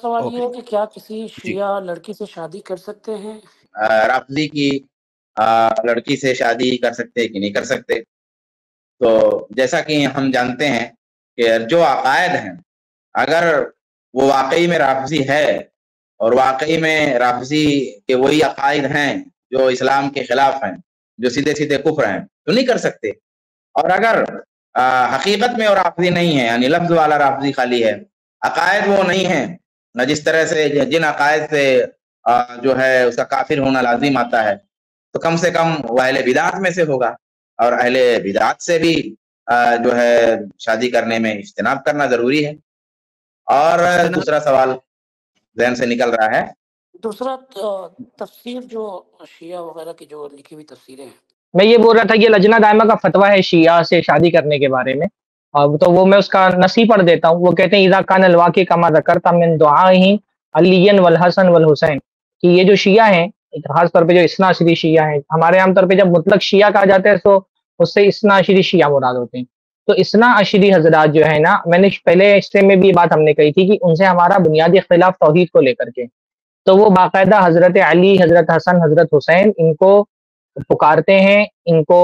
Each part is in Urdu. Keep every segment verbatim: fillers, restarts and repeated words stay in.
سوال یہ اوکے ہے کہ کیا کسی جی شیعہ لڑکی سے شادی کر سکتے ہیں؟ رافضی کی آ، لڑکی سے شادی کر سکتے کہ نہیں کر سکتے؟ تو جیسا کہ ہم جانتے ہیں کہ جو عقائد ہیں، اگر وہ واقعی میں رافضی ہے اور واقعی میں رافضی کے وہی عقائد ہیں جو اسلام کے خلاف ہیں، جو سیدھے سیدھے کفر ہیں، تو نہیں کر سکتے۔ اور اگر آ، حقیقت میں وہ رافضی نہیں ہے، یعنی لفظ والا رافضی خالی ہے، عقائد وہ نہیں ہیں جس طرح سے جن عقائد سے آ، جو ہے اس کا کافر ہونا لازم آتا ہے، تو کم سے کم وہ اہل بدعت میں سے ہوگا، اور اہل بدعت سے بھی آ، جو ہے شادی کرنے میں اجتناب کرنا ضروری ہے۔ اور اجتناب دوسرا سوال ذہن سے نکل رہا ہے، دوسرا آ، تفسیر جو شیعہ وغیرہ کی جو لکھی ہوئی تفسیریں ہیں، میں یہ بول رہا تھا کہ لجنہ دائمہ کا فتویٰ ہے شیعہ سے شادی کرنے کے بارے میں، اور تو وہ میں اس کا نصی پڑھ دیتا ہوں۔ وہ کہتے ہیں اذا کان الواقع کما ذکرت من دعائہ علی والحسن والحسین، کہ یہ جو شیعہ ہیں، خاص طور پہ جو اثنا عشری شیعہ ہیں، ہمارے عام طور پہ جب مطلق شیعہ کہا جاتا ہے تو اس سے اثنا عشری شیعہ مراد ہوتے ہیں۔ تو اثنا عشری حضرات جو ہے نا، میں نے پہلے اسٹریم میں بھی یہ بات ہم نے کہی تھی کہ ان سے ہمارا بنیادی اختلاف توحید کو لے کر کے، تو وہ باقاعدہ حضرت علی، حضرت حسن، حضرت حسین ان کو پکارتے ہیں، ان کو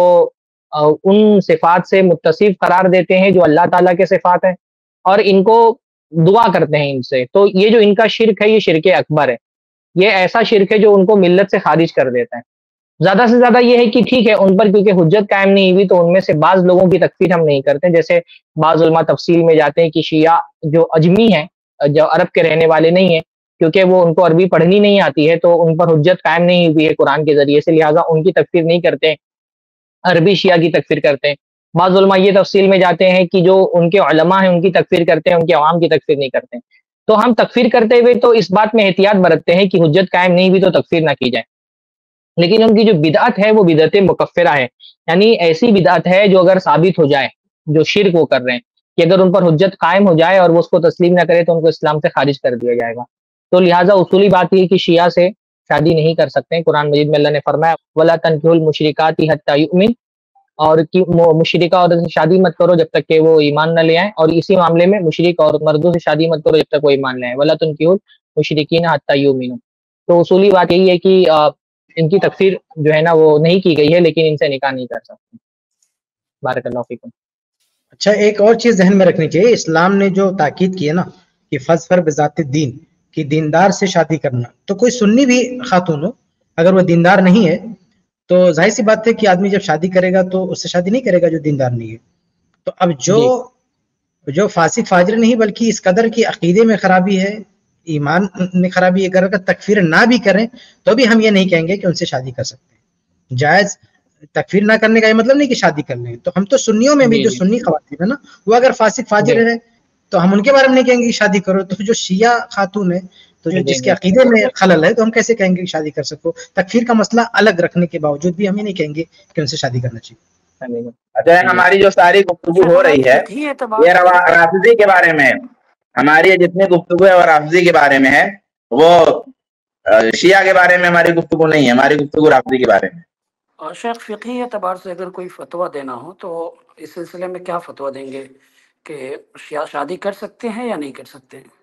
ان صفات سے متصف قرار دیتے ہیں جو اللہ تعالیٰ کے صفات ہیں، اور ان کو دعا کرتے ہیں ان سے۔ تو یہ جو ان کا شرک ہے، یہ شرک اکبر ہے، یہ ایسا شرک ہے جو ان کو ملت سے خارج کر دیتا ہے۔ زیادہ سے زیادہ یہ ہے کہ ٹھیک ہے ان پر کیونکہ حجت قائم نہیں ہوئی، تو ان میں سے بعض لوگوں کی تکفیر ہم نہیں کرتے، جیسے بعض علماء تفصیل میں جاتے ہیں کہ شیعہ جو اجمی ہیں، جو عرب کے رہنے والے نہیں ہیں، کیونکہ وہ ان کو عربی پڑھنی نہیں آتی ہے، تو ان پر حجت قائم نہیں ہوئی ہے قرآن کے ذریعے سے، لہٰذا ان کی تکفیر نہیں کرتے، عربی شیعہ کی تکفیر کرتے ہیں۔ بعض علماء یہ تفصیل میں جاتے ہیں کہ جو ان کے علماء ہیں ان کی تکفیر کرتے ہیں، ان کے عوام کی تکفیر نہیں کرتے ہیں۔ تو ہم تکفیر کرتے ہوئے تو اس بات میں احتیاط برتتے ہیں کہ حجت قائم نہیں ہوئی تو تکفیر نہ کی جائے، لیکن ان کی جو بدعت ہے وہ بدعت مکفرہ ہے، یعنی ایسی بدعت ہے جو اگر ثابت ہو جائے، جو شرک وہ کر رہے ہیں، کہ اگر ان پر حجت قائم ہو جائے اور وہ اس کو تسلیم نہ کرے تو ان کو اسلام سے خارج کر دیا جائے گا۔ تو لہٰذا اصولی بات یہ کہ شیعہ سے شادی نہیں کر سکتے ہیں۔ قرآن مجید میں اللہ نے فرمایا وَلَا تَنكِحُوا الْمُشْرِكَاتِ حَتَّىٰ يُؤْمِنَ، اور کہ مشرکہ عورت سے شادی مت کرو جب تک کہ وہ ایمان نہ لے آئیں، اور اسی معاملے میں مشرک اور مردوں سے شادی مت کرو جب تک وہ ایمان لے آئیں، وَلَا تُنكِحُوا الْمُشْرِكِينَ حَتَّىٰ يُؤْمِنُوا۔ تو اصولی بات یہی ہے کہ ان کی تکفیر جو ہے نا وہ نہیں کی گئی ہے، لیکن ان سے نکاح نہیں کر سکتے۔ بارک اللہ فیکم۔ اچھا، ایک اور چیز ذہن میں رکھنی چاہیے، اسلام نے جو تاکید کی ہے نا کہ فَاظْفَرْ بِذَاتِ الدین، کہ دیندار سے شادی کرنا، تو کوئی سنی بھی خاتون ہو اگر وہ دیندار نہیں ہے تو ظاہر سی بات ہے کہ آدمی جب شادی کرے گا تو اس سے شادی نہیں کرے گا جو دیندار نہیں ہے۔ تو اب جو جو فاسق فاجر نہیں بلکہ اس قدر کی عقیدے میں خرابی ہے، ایمان میں خرابی ہے، اگر تکفیر نہ بھی کریں تو بھی ہم یہ نہیں کہیں گے کہ ان سے شادی کر سکتے ہیں۔ جائز تکفیر نہ کرنے کا یہ مطلب نہیں کہ شادی کر لیں۔ تو ہم تو سنیوں میں بھی جو سنی خواتین ہے نا، وہ اگر فاسق فاجر ہے تو ہم ان کے بارے میں نہیں کہیں گے کہ شادی کرو۔ تو جو شیعہ خاتون ہے، تو جو جس کے عقیدے میں خلل ہے، تو ہم کیسے کہیں گے کہ شادی کر سکو؟ تکفیر کا مسئلہ الگ رکھنے کے باوجود بھی ہم یہ نہیں کہیں گے کہ ان سے شادی کرنا چاہیے۔ اچھا، ہماری جو ساری گفتگو ہو رہی ہے یہ رافضی کے بارے میں، ہماری جتنی گفتگو ہے وہ رافضی کے بارے میں ہے، وہ شیعہ کے بارے میں ہماری گفتگو نہیں ہے، ہماری گفتگو رافضی کے بارے میں۔ اور شیخ فقہی اعتبار سے اگر کوئی فتویٰ دینا ہو تو اس سلسلے میں کیا فتویٰ دیں گے کہ شیعہ شادی کر سکتے ہیں یا نہیں کر سکتے ہیں؟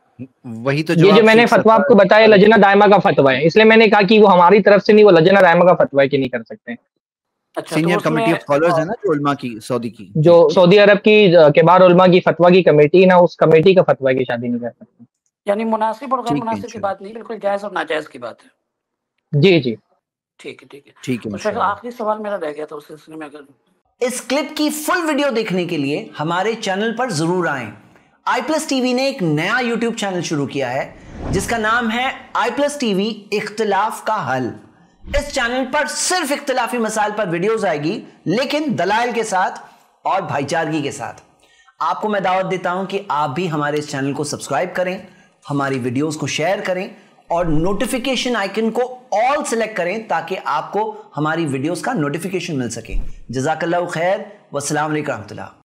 وہی تو یہ جو میں نے فتویٰ آپ کو بتایا لجنہ دائمہ کا فتویٰ ہے، اس لیے میں نے کہا کہ وہ ہماری طرف سے نہیں، وہ لجنہ دائمہ کا فتویٰ ہے کہ نہیں کر سکتے۔ اچھا، سینئر کمیٹی آف اسکالرز ہے نا جو علماء کی، سعودی کی، جو سعودی عرب کی کبار علماء کی فتویٰ کی کمیٹی نا، اس کمیٹی کا فتویٰ کی شادی نہیں کر سکتے۔ یعنی مناسب اور غیر مناسب کی بات نہیں، بالکل جائز اور ناجائز کی بات ہے۔ جی جی ٹھیک ہے ٹھیک ہے ٹھیک ہے۔ شیخ آخری سوال میرا رہ گیا تھا اس سلسلے میں، اگر اس کلپ کی فل ویڈیو دیکھنے کے لیے ہمارے چینل پر ضرور آئیں۔ آئی پلس ٹی وی نے ایک نیا یوٹیوب چینل شروع کیا ہے جس کا نام ہے آئی پلس ٹی وی اختلاف کا حل۔ اس چینل پر صرف اختلافی مسائل پر ویڈیوز آئے گی، لیکن دلائل کے ساتھ اور بھائی چارگی کے ساتھ۔ آپ کو میں دعوت دیتا ہوں کہ آپ بھی ہمارے اس چینل کو سبسکرائب کریں، ہماری ویڈیوز کو شیئر کریں اور نوٹیفیکیشن آئیکن کو آل سلیکٹ کریں تاکہ آپ کو ہماری ویڈیوز کا نوٹیفیکیشن مل سکے۔ جزاک اللہ خیر، والسلام علیکم ورحمۃ اللہ۔